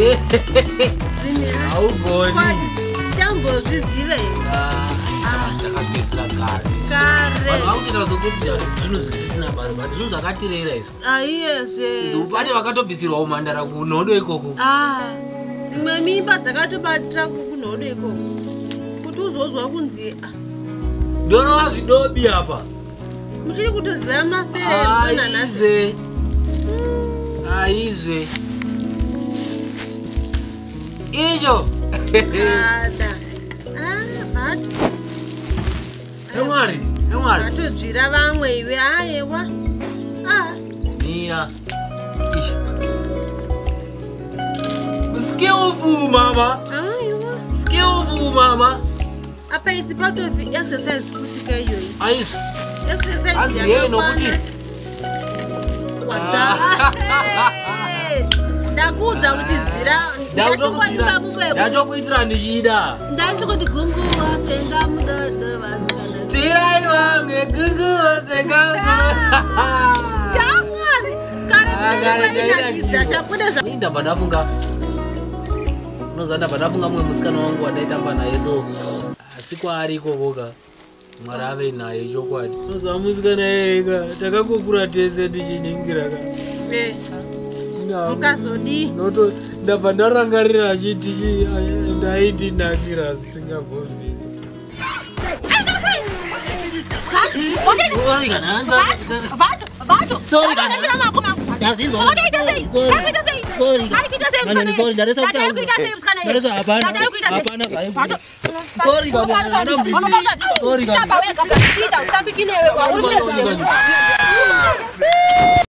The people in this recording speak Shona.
Augoni. Chambo zvizive. Ndakapedzera kare. Kare. Vanhu kuti zvinhu zvisina basa, but zvinhu zvakatirera izvo. Aiyezve. Ubate vakatobvisirwa umhandara kunhodo ikoko. Dzimwe mimba dzakatobatira kunhodo ikoko. Kuti uzozwa kunzi ndorova zvidobi apa. Muchiri kutoziva mastere nanhasi. Aizve. Icho. Emwari. Atodzvira vamwe iwe ayewa. Mira. Skillful mama. Aiwa. Skillful mama. Apa it's part of the exercise kuti kayo. Aisha. Exercise yakakwana. Ndakuudza kuti dzira. Ndatokuitira ndichida. Ndachikuti gunguwa senga mudodo vasikana. Dzirai vange gunguwa senga. Chamwari. Ndabva ndafunga. Unoziva ndabva ndafunga mumwe musikana wangu wandaitamba naye so asi kwaari ikokoka Mwari ave naye chokwadi. Unoziva musikana yega takangokura tese tichiningira ka. Mukazodi. Noto ndabva ndarangarira achiti ndaidinakira zvisingabvumi. Sorry.